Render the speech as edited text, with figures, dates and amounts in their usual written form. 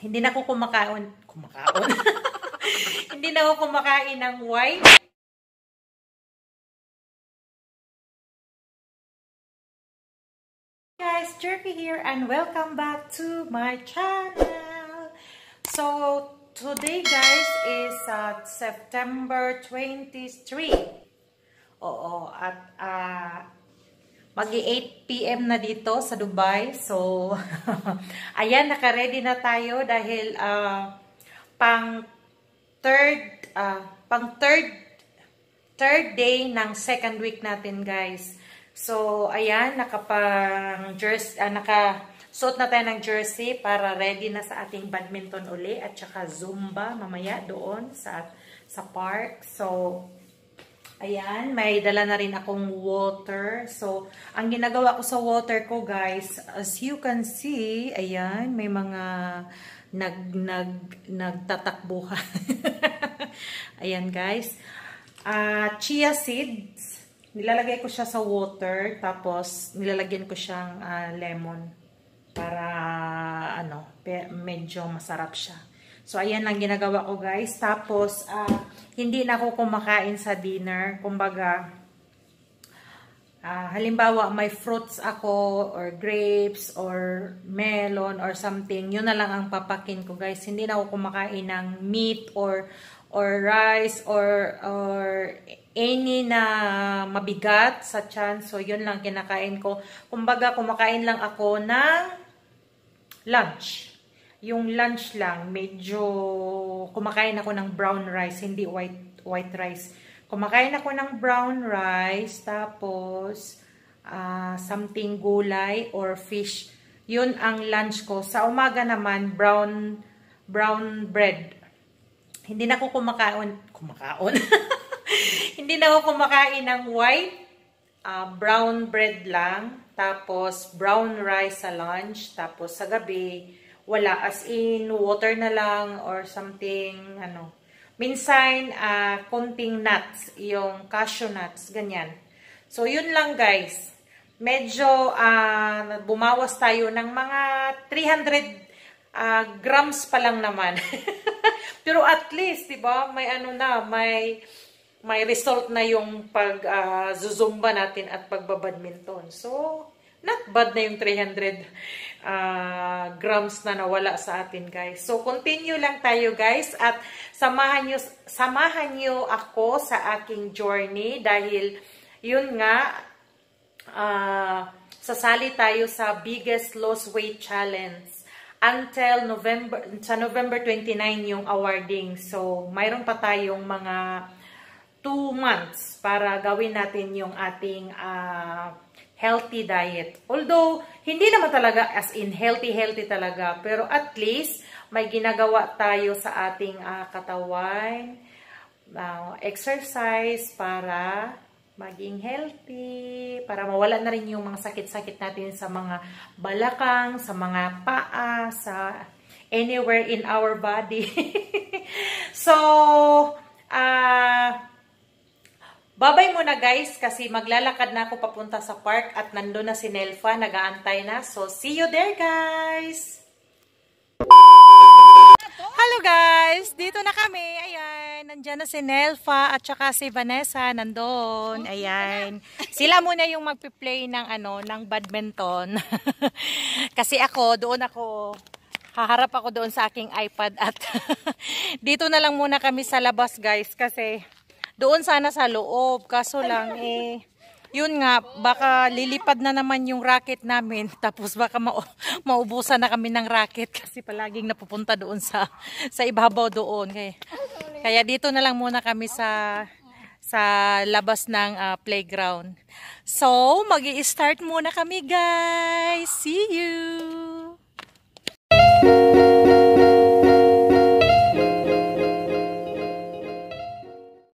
Hindi na ako kumakain. Hindi na ako kumakain ng white. Guys, Jerky here and welcome back to my channel. So, today guys is September 23. Oo, at mag-8 PM na dito sa Dubai. So, ayan, naka-ready na tayo dahil pang third day ng second week natin, guys. So, ayan, nakasuot na tayo ng jersey para ready na sa ating badminton uli at saka Zumba mamaya doon sa park. So, ayan, may dala na rin akong water. So, ang ginagawa ko sa water ko, guys, as you can see, ayan, may mga nagtatakbuhan. Ayan, guys. Chia seeds. Nilalagay ko siya sa water, tapos nilalagyan ko siyang lemon para medyo masarap siya. So, ayan lang ginagawa ko, guys. Tapos, hindi na ako kumakain sa dinner. Kumbaga, halimbawa, may fruits ako, or grapes, or melon, or something. Yun na lang ang papakin ko, guys. Hindi na ako kumakain ng meat, or rice, or any na mabigat sa tiyan. So, yun lang kinakain ko. Kumbaga, kumakain lang ako ng lunch. Yung lunch lang, medyo kumakain ako ng brown rice, hindi white rice. Kumakain ako ng brown rice, tapos something gulay or fish. Yun ang lunch ko. Sa umaga naman, brown bread. Hindi na ako kumakain. Hindi na ako kumakain ng white, brown bread lang, tapos brown rice sa lunch, tapos sa gabi, wala, as in, water na lang, or something, minsan, konting nuts, yung cashew nuts, ganyan. So, yun lang, guys. Medyo, bumawas tayo ng mga 300 grams pa lang naman. Pero at least, diba, may result na yung pag-zumba natin at pagbabadminton. So, not bad na yung 300 grams na nawala sa atin, guys. So, continue lang tayo, guys. At samahan nyo ako sa aking journey dahil yun nga, sasali tayo sa biggest lost weight challenge. Until November 29 yung awarding. So, mayroon pa tayong mga 2 months para gawin natin yung ating healthy diet. Although, hindi naman talaga as in healthy talaga. Pero at least, may ginagawa tayo sa ating katawan. Exercise para maging healthy. Para mawala na rin yung mga sakit-sakit natin sa mga balakang, sa mga paa, sa anywhere in our body. So, babay muna, guys, kasi maglalakad na ako papunta sa park at nandun na si Nelfa, nag-aantay na. So, see you there, guys! Hello, guys! Dito na kami. Ayan, nandyan na si Nelfa at saka si Vanessa nandun. Ayan. Sila muna yung magpi-play ng badminton. Kasi haharap ako doon sa aking iPad at dito na lang muna kami sa labas, guys, kasi doon sana sa loob, kaso lang yun nga, baka lilipad na naman yung racket namin, tapos baka maubusan na kami ng racket kasi palaging napupunta doon sa ibabaw doon. Kaya dito na lang muna kami sa labas ng playground. So, magi-start muna kami, guys. See you!